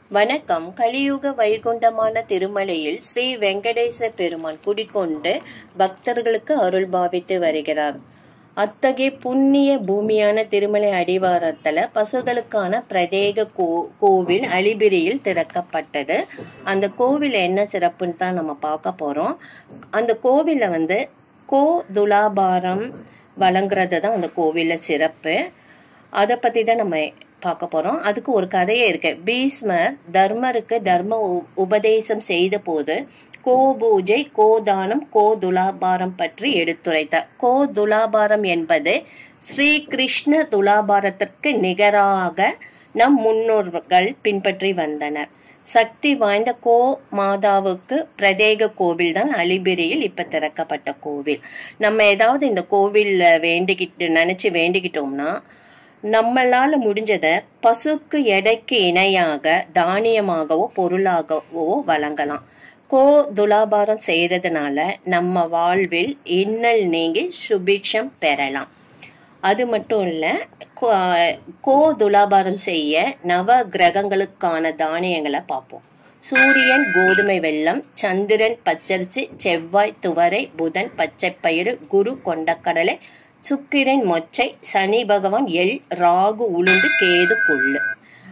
வணக்கம். கலியுக வைகுண்டமான திருமலையில் ஸ்ரீ வெங்கடேச பெருமான் குடிகொண்டு பக்தர்களுக்கு அருள் பாவித்து வருகிறார். அத்தகைய புண்ணிய பூமியான திருமலை அடிவாரத்துல பசுகளுக்கான பிரத்யேக கோவில் அலிபிரியில் திறக்கப்பட்டது. அந்த கோவில் என்ன சிறப்புன்னு தான் நம்ம பார்க்க போறோம். அந்த கோவில கோ துலாபாரம் வழங்குறது தான் அந்த கோவில சிறப்பு. அதை பத்தி தான் நம்ம பார்க்க போறோம். அதுக்கு ஒரு கதையே இருக்கு. பீஷ்மர் தர்மருக்கு தர்ம உபதேசம் செய்த போது கோ பூஜை, கோதானம், கோ துலாபாரம் பற்றி எடுத்துரைத்தார். கோ துலாபாரம் என்பது ஸ்ரீ கிருஷ்ண துலாபாரத்திற்கு நிகராக நம் முன்னோர்கள் பின்பற்றி வந்தனர். சக்தி வாய்ந்த கோ மாதாவுக்கு பிரத்யேக கோவில் தான் அலிபிரியில் இப்ப திறக்கப்பட்ட கோவில். நம்ம ஏதாவது இந்த கோவில்ல நினைச்சு வேண்டிக்கிட்டோம்னா நம்மளால முடிஞ்சத பசுக்கு எடைக்கு இணையாக தானியமாகவோ பொருளாகவோ வழங்கலாம். கோ துலாபாரம் செய்யறதுனால நம்ம வாழ்வில் இன்னல் நீங்கி சுபிட்சம் பெறலாம். அது மட்டும் இல்ல, கோ துலாபாரம் செய்ய நவ கிரகங்களுக்கான தானியங்களை பார்ப்போம். சூரியன் கோதுமை வெல்லம், சந்திரன் பச்சரிசி, செவ்வாய் துவரை, புதன் பச்சைப்பயிறு, குரு கொண்டக்கடலை, சுக்கிரன் மொச்சை, சனி பகவான் எள், ராகு உளுந்து, கேது கொள்ளு.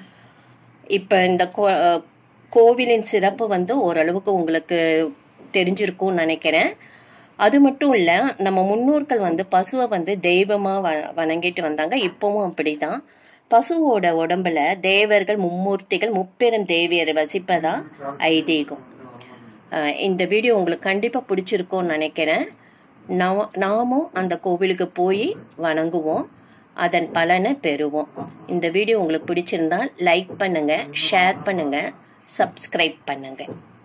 இப்ப இந்த கோவிலின் சிறப்பு ஓரளவுக்கு உங்களுக்கு தெரிஞ்சிருக்கும்னு நினைக்கிறேன். அது மட்டும் இல்ல, நம்ம முன்னோர்கள் பசுவை தெய்வமா வணங்கிட்டு வந்தாங்க. இப்பவும் அப்படிதான். பசுவோட உடம்புல தேவர்கள், மும்மூர்த்திகள், முப்பெரும் தேவியர் வசிப்பதா ஐதீகம். இந்த வீடியோ உங்களுக்கு கண்டிப்பா பிடிச்சிருக்கும்னு நினைக்கிறேன். நாமும் அந்த கோவிலுக்கு போய் வணங்குவோம், அதன் பலனை பெறுவோம். இந்த வீடியோ உங்களுக்கு பிடிச்சிருந்தா லைக் பண்ணுங்க, ஷேர் பண்ணுங்க, சப்ஸ்கிரைப் பண்ணுங்க.